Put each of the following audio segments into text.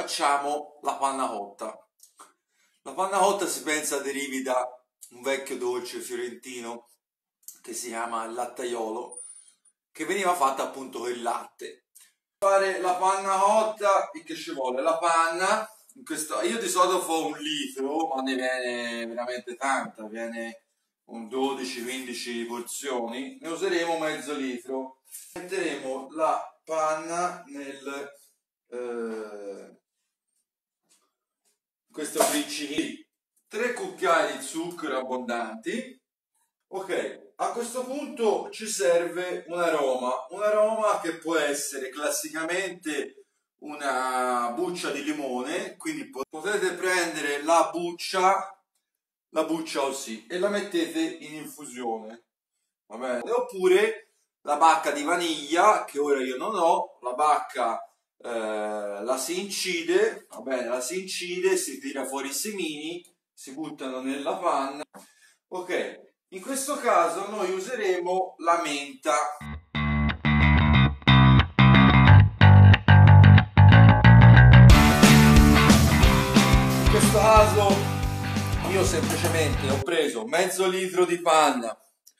facciamo la panna cotta. La panna cotta si pensa derivi da un vecchio dolce fiorentino che si chiama il lattaiolo, che veniva fatta appunto con il latte. Per fare la panna cotta, che ci vuole? La panna, io di solito faccio 1 litro, ma ne viene veramente tanta, viene un 12-15 porzioni, ne useremo mezzo litro. Metteremo la panna nel questo friccinino, 3 cucchiai di zucchero abbondanti. Ok, a questo punto ci serve un aroma che può essere classicamente una buccia di limone, quindi potete prendere la buccia così e la mettete in infusione, va bene? Oppure la bacca di vaniglia, che ora io non ho, la bacca la si incide, va bene, la si incide, si tira fuori i semini, si buttano nella panna. Ok, in questo caso noi useremo la menta. In questo caso io semplicemente ho preso mezzo litro di panna,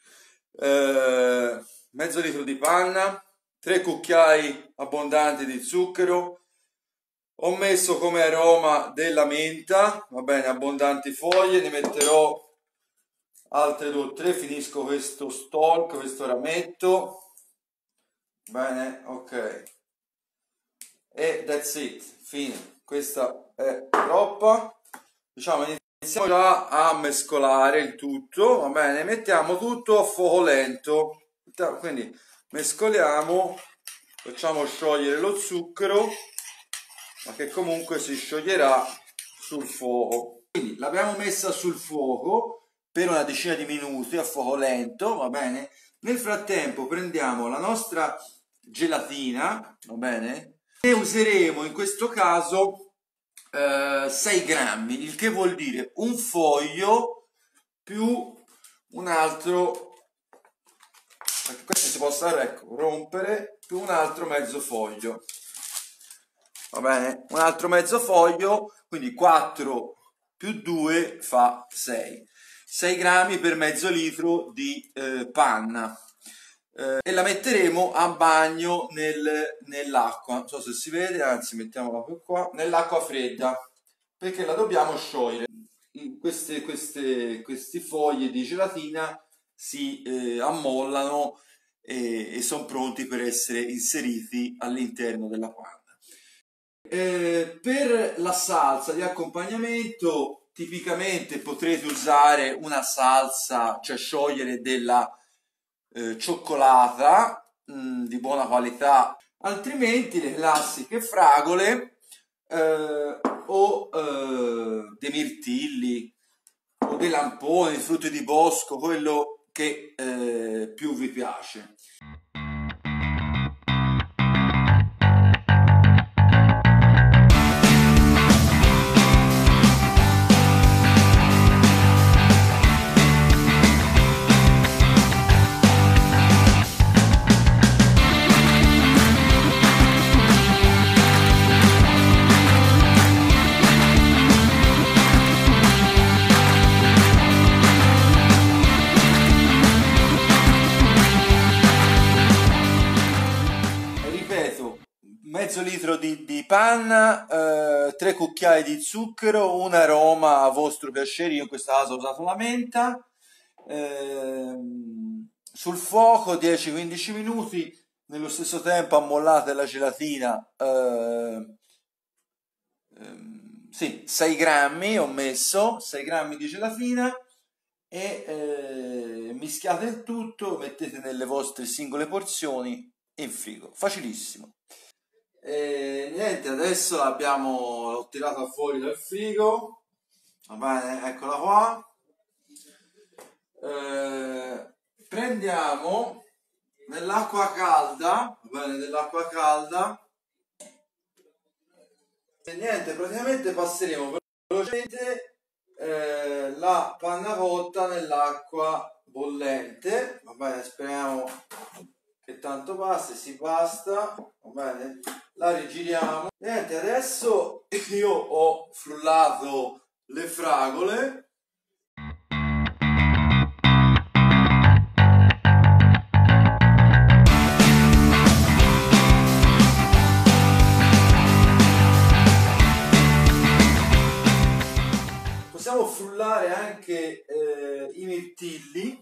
3 cucchiai abbondanti di zucchero, ho messo come aroma della menta, va bene, abbondanti foglie, ne metterò altre 2 o 3, finisco questo stalk, questo rametto, bene, ok, e that's it, fine, questa è troppa, diciamo, iniziamo già a mescolare il tutto, va bene, mettiamo tutto a fuoco lento, quindi mescoliamo, facciamo sciogliere lo zucchero, ma che comunque si scioglierà sul fuoco. Quindi l'abbiamo messa sul fuoco per una decina di minuti a fuoco lento, va bene? Nel frattempo prendiamo la nostra gelatina, va bene? E useremo in questo caso 6 grammi, il che vuol dire un foglio più un altro, perché questo si possa, ecco, rompere, più un altro mezzo foglio, va bene? Un altro mezzo foglio, quindi 4 più 2 fa 6. 6 grammi per mezzo litro di panna. E la metteremo a bagno nell'acqua, non so se si vede, anzi mettiamola più qua, nell'acqua fredda, perché la dobbiamo sciogliere. Queste foglie di gelatina si ammollano e sono pronti per essere inseriti all'interno della panna. Per la salsa di accompagnamento tipicamente potrete usare una salsa, cioè sciogliere della cioccolata di buona qualità, altrimenti le classiche fragole o dei mirtilli o dei lamponi, frutti di bosco, quello che più vi piace. Mezzo litro di panna, 3 cucchiai di zucchero, un aroma a vostro piacere, io in questo caso ho usato la menta, sul fuoco 10-15 minuti, nello stesso tempo ammollate la gelatina, sì, 6 grammi ho messo, 6 grammi di gelatina, e mischiate il tutto, mettete nelle vostre singole porzioni in frigo, facilissimo. E niente, adesso l'ho tirata fuori dal frigo, va bene, eccola qua. Prendiamo nell'acqua calda, va bene, nell'acqua calda, e niente, praticamente passeremo velocemente la panna cotta nell'acqua bollente, va bene, speriamo che tanto basta, si basta, va bene? La rigiriamo. Niente, adesso io ho frullato le fragole. Possiamo frullare anche i mirtilli.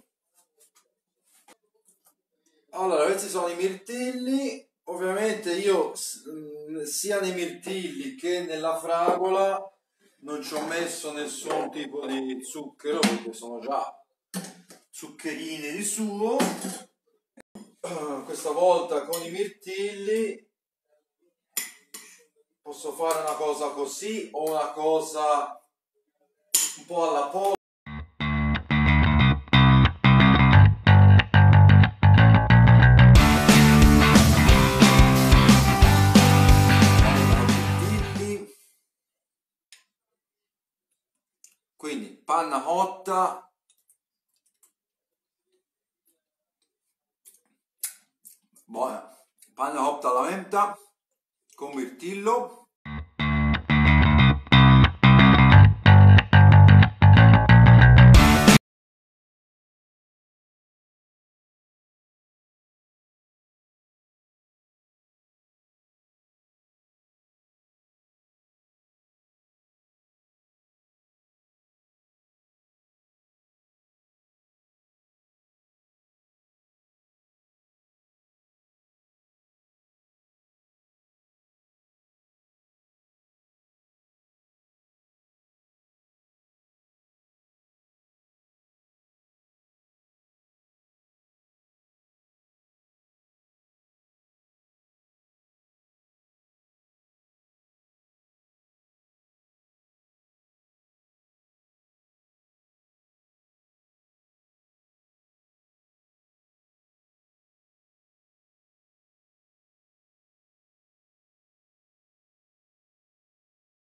Allora, questi sono i mirtilli. Ovviamente io sia nei mirtilli che nella fragola non ci ho messo nessun tipo di zucchero perché sono già zuccherini di suo. Questa volta con i mirtilli posso fare una cosa così o una cosa un po' alla polvere. Quindi panna cotta, buona, panna cotta alla menta con mirtillo.